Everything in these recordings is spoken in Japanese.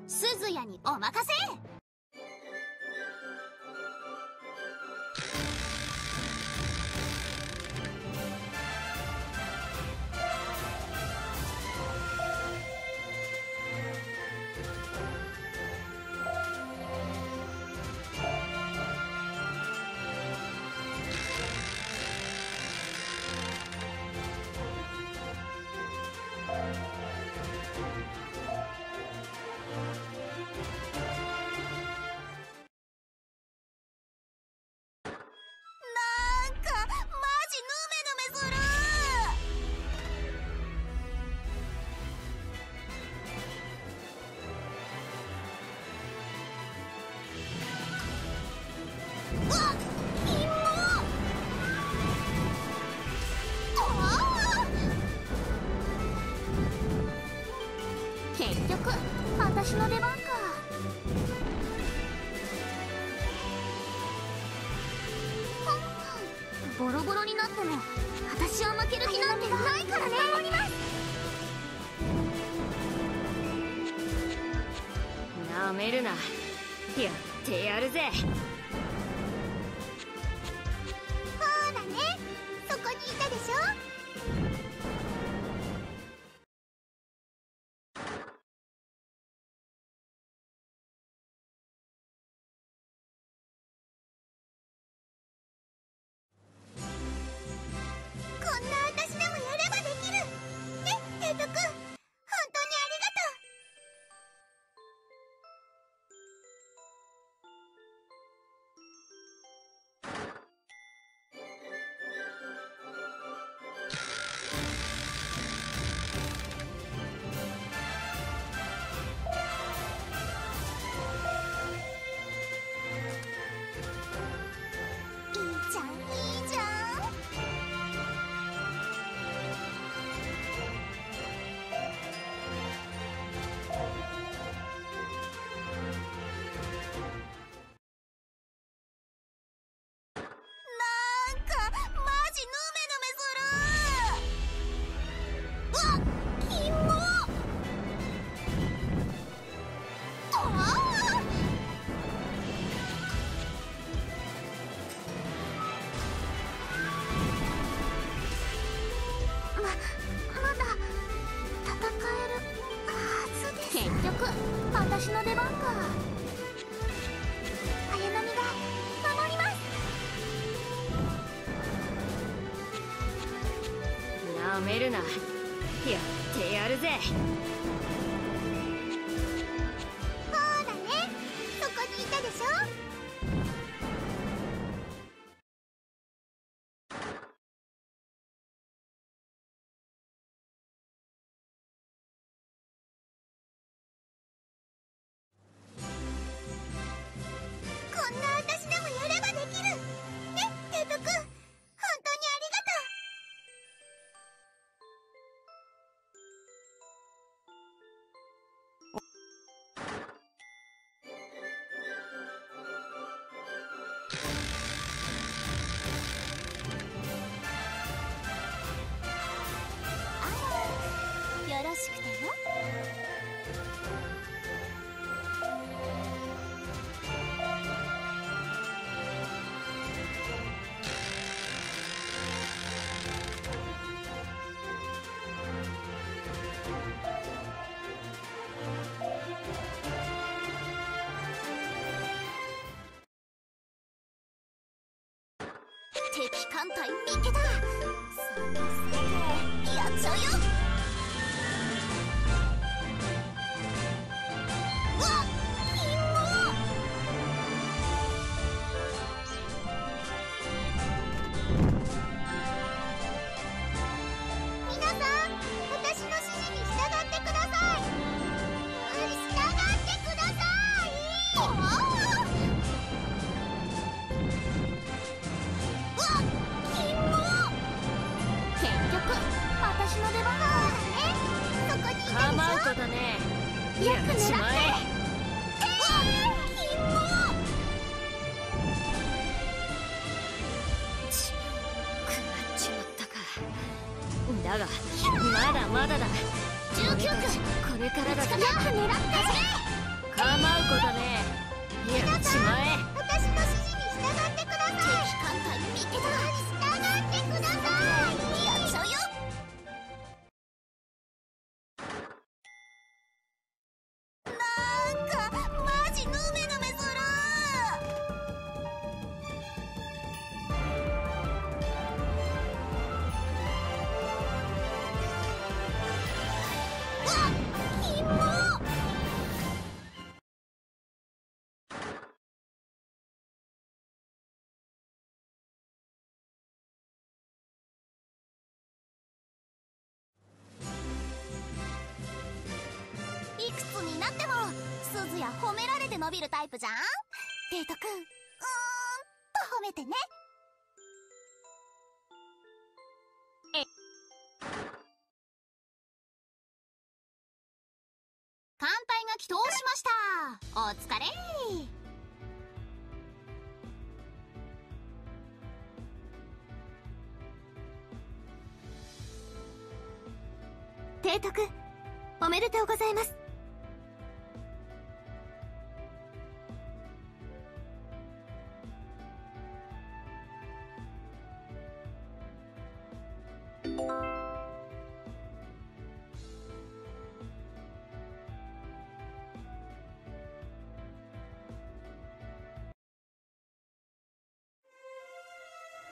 鈴谷にお任せ。結局私の出番か。ボロボロになっても私は負ける気なんてないからね。守ります。 なめるな、やってやるぜ。 ほらね、そこにいたでしょ。こんな私でもやればできるね、提督。本当にありがとう。いいじゃん、いいじゃん。なんかマジヌメヌメする。うわっ、キモ。まだ戦えるはずです。結局私の出番か。綾波が守ります。 なめるな、やってやるぜ。 ほらね、そこにいたでしょ。こんな私でもやればできるね、提督。本当にありがとう。よろしくてよ。敵艦隊見てた。やっちゃうよ。うわっ、キモ。皆さん、私の指示に従ってください。従ってください。うわっ、キモ。結局私の出番だね。そこにいたでしょ。 構うことねえ、やっちまえ。 キモ。 食らっちまったか。だがまだまだだ。 19区、 これからだ。 よく狙って。 構うことねえ。やっちまえ。 私の指示に従ってください。敵艦隊見てた。従ってください。やっちゃうよ。なんかマジヌメヌメする。うわっキモ。いくつになっても鈴や褒められて伸びるタイプじゃん。デートくん、と褒めてね。艦隊が帰投しました。お疲れ。提督おめでとうございます。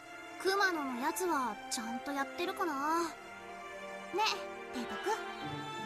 熊野のやつはちゃんとやってるかな。ねえ提督。